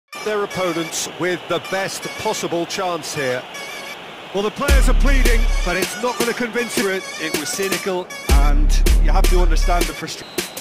their opponents with the best possible chance here. Well, the players are pleading, but it's not going to convince you. It was cynical, and you have to understand the frustration.